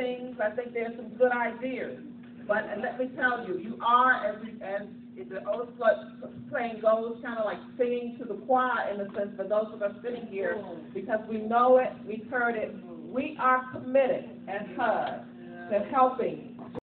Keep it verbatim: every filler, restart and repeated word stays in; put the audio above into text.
things. I think there's some good ideas. But and let me tell you, you are, as, we, as the old saying goes, kind of like singing to the choir in a sense for those of us sitting here, because we know it, we've heard it. We are committed as H U D to helping